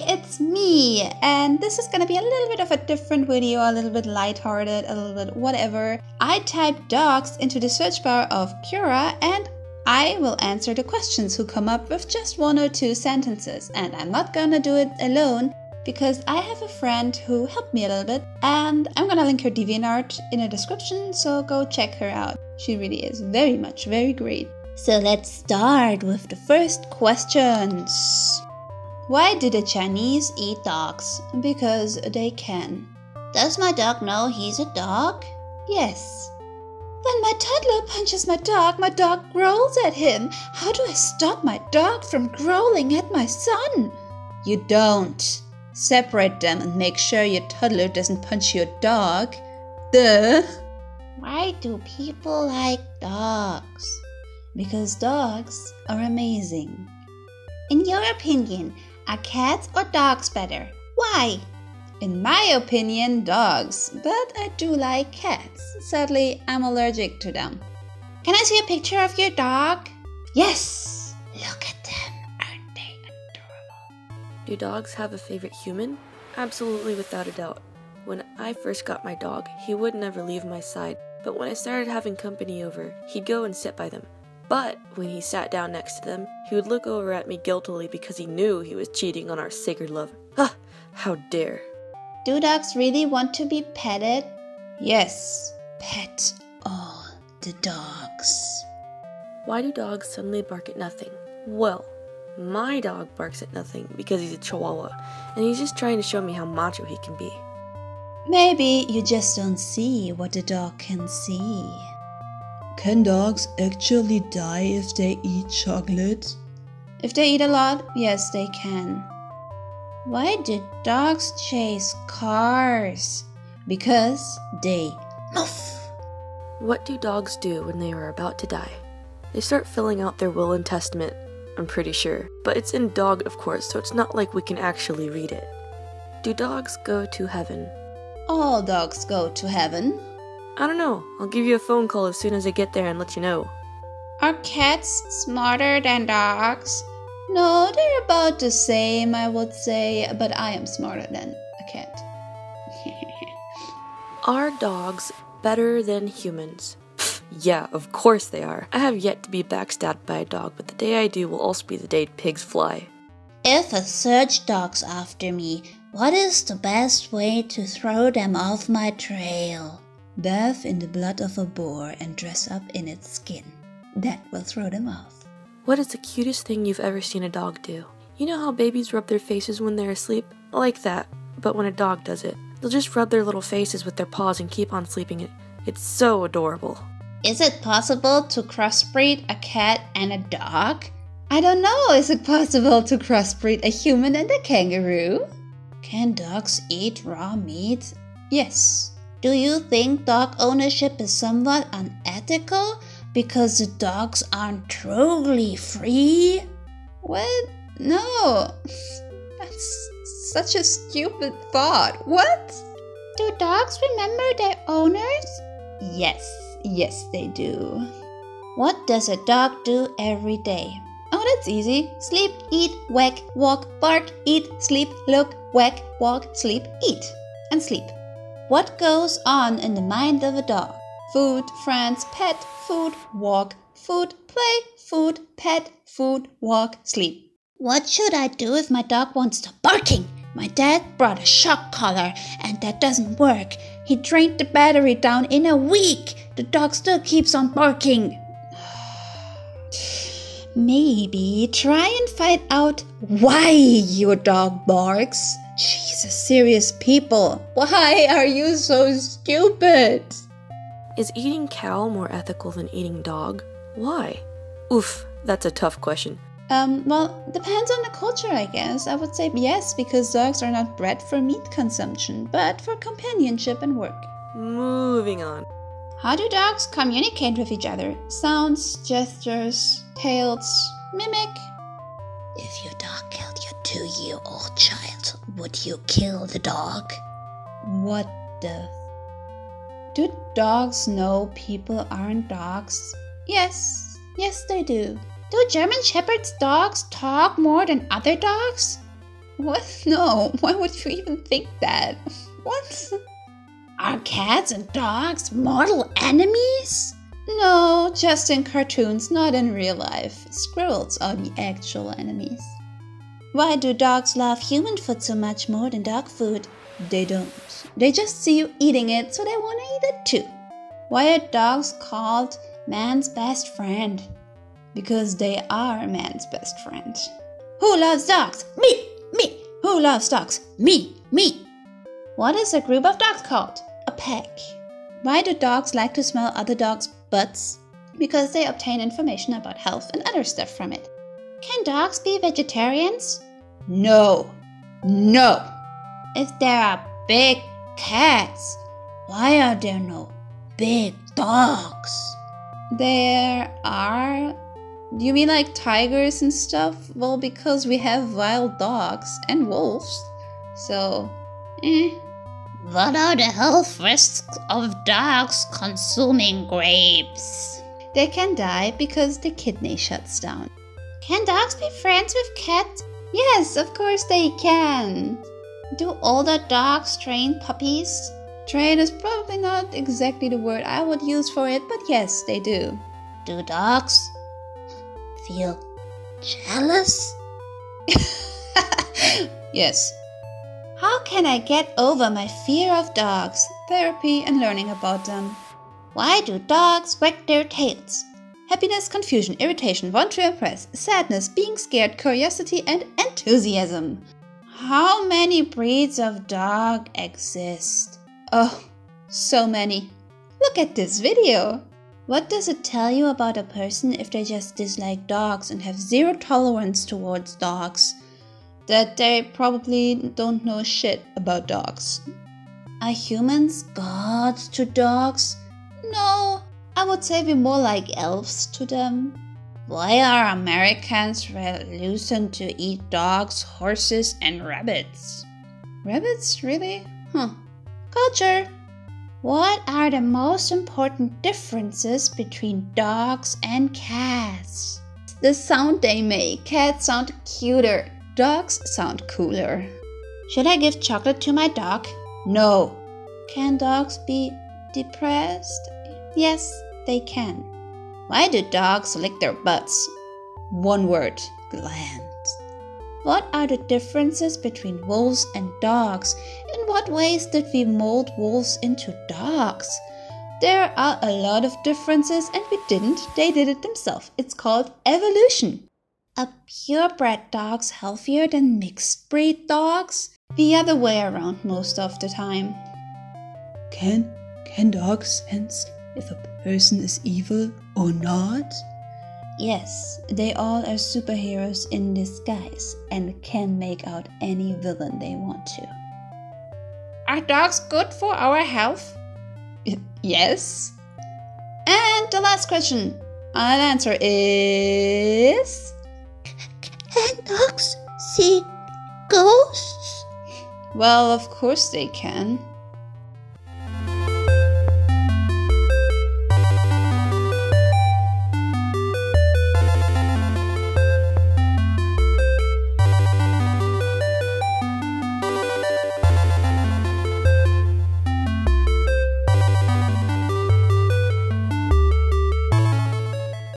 it's me, and this is gonna be a little bit of a different video, a little bit lighthearted, a little bit whatever. I typed dogs into the search bar of Quora and I will answer the questions who come up with just 1 or 2 sentences, and I'm not gonna do it alone because I have a friend who helped me a little bit, and I'm gonna link her DeviantArt in the description, so go check her out. She really is very great. So let's start with the first questions. Why do the Chinese eat dogs? Because they can. Does my dog know he's a dog? Yes. When my toddler punches my dog growls at him. How do I stop my dog from growling at my son? You don't. Separate them and make sure your toddler doesn't punch your dog. Duh. Why do people like dogs? Because dogs are amazing. In your opinion, are cats or dogs better? Why? In my opinion, dogs, but I do like cats. Sadly, I'm allergic to them. Can I see a picture of your dog? Yes! Look at them. Aren't they adorable? Do dogs have a favorite human? Absolutely, without a doubt. When I first got my dog, he would never leave my side, but when I started having company over, he'd go and sit by them. But when he sat down next to them, he would look over at me guiltily because he knew he was cheating on our sacred love. Ah, how dare. Do dogs really want to be petted? Yes. Pet all the dogs. Why do dogs suddenly bark at nothing? Well, my dog barks at nothing because he's a Chihuahua, and he's just trying to show me how macho he can be. Maybe you just don't see what the dog can see. Can dogs actually die if they eat chocolate? If they eat a lot, yes, they can. Why do dogs chase cars? Because they move. What do dogs do when they are about to die? They start filling out their will and testament, I'm pretty sure. But it's in dog, of course, so it's not like we can actually read it. Do dogs go to heaven? All dogs go to heaven. I don't know. I'll give you a phone call as soon as I get there and let you know. Are cats smarter than dogs? No, they're about the same, I would say, but I am smarter than a cat. Are dogs better than humans? Yeah, of course they are. I have yet to be backstabbed by a dog, but the day I do will also be the day pigs fly. If a search dog's after me, what is the best way to throw them off my trail? Bathe in the blood of a boar and dress up in its skin. That will throw them off. What is the cutest thing you've ever seen a dog do? You know how babies rub their faces when they're asleep? Like that, but when a dog does it. They'll just rub their little faces with their paws and keep on sleeping. It's so adorable. Is it possible to crossbreed a cat and a dog? I don't know. Is it possible to crossbreed a human and a kangaroo? Can dogs eat raw meat? Yes. Do you think dog ownership is somewhat unethical because the dogs aren't truly free? What? No. That's such a stupid thought. What? Do dogs remember their owners? Yes, they do. What does a dog do every day? Oh, that's easy. Sleep, eat, whack, walk, bark, eat, sleep, look, whack, walk, sleep, eat, and sleep. What goes on in the mind of a dog? Food, friends, pet, food, walk, food, play, food, pet, food, walk, sleep. What should I do if my dog won't stop barking? My dad brought a shock collar and that doesn't work. He drained the battery down in a week. The dog still keeps on barking. Maybe try and find out why your dog barks. Jesus, serious people. Why are you so stupid? Is eating cow more ethical than eating dog? Why? Oof, that's a tough question. Well, depends on the culture, I guess. I would say yes, because dogs are not bred for meat consumption, but for companionship and work. Moving on. How do dogs communicate with each other? Sounds, gestures, tails, mimic. If your dog killed your 2-year-old child, would you kill the dog? What the? Do dogs know people aren't dogs? Yes, they do. Do German Shepherd's dogs talk more than other dogs? What? No, why would you even think that? What? Are cats and dogs mortal enemies? No, just in cartoons, not in real life. Squirrels are the actual enemies. Why do dogs love human food so much more than dog food? They don't. They just see you eating it, so they want to eat it too. Why are dogs called man's best friend? Because they are man's best friend. Who loves dogs? Me! Me! Who loves dogs? Me! Me! What is a group of dogs called? A pack. Why do dogs like to smell other dogs' butts? Because they obtain information about health and other stuff from it. Can dogs be vegetarians? No. No. If there are big cats, why are there no big dogs? There are... You mean like tigers and stuff? Well, because we have wild dogs and wolves. So, What are the health risks of dogs consuming grapes? They can die because the kidney shuts down. Can dogs be friends with cats? Yes, of course they can. Do older dogs train puppies? Train is probably not exactly the word I would use for it, but yes, they do. Do dogs feel jealous? Yes. How can I get over my fear of dogs? Therapy and learning about them. Why do dogs wag their tails? Happiness, confusion, irritation, want to impress, sadness, being scared, curiosity, and enthusiasm. How many breeds of dog exist? Oh, so many. Look at this video. What does it tell you about a person if they just dislike dogs and have zero tolerance towards dogs? That they probably don't know shit about dogs. Are humans gods to dogs? No, I would say we're more like elves to them. Why are Americans reluctant to eat dogs, horses, and rabbits? Rabbits, really? Culture. What are the most important differences between dogs and cats? The sound they make. Cats sound cuter. Dogs sound cooler. Should I give chocolate to my dog? No. Can dogs be depressed? Yes, they can. Why do dogs lick their butts? One word. Glands. What are the differences between wolves and dogs? In what ways did we mold wolves into dogs? There are a lot of differences and we didn't. They did it themselves. It's called evolution. Are purebred dogs healthier than mixed breed dogs? The other way around most of the time. Can dogs sense if a person is evil or not? Yes, they all are superheroes in disguise and can make out any villain they want to. Are dogs good for our health? Yes. And the last question. Our answer is... Can dogs see ghosts? Well, of course they can.